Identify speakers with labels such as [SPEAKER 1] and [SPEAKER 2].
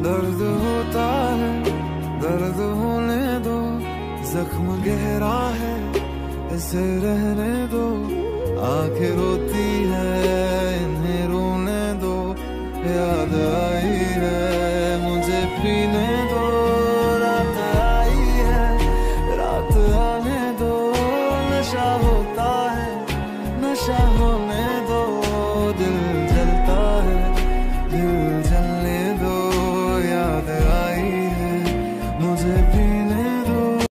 [SPEAKER 1] दर्द होता है, दर्द होने दो, जख्म गहरा है, इसे रहने दो, आंखें रोती है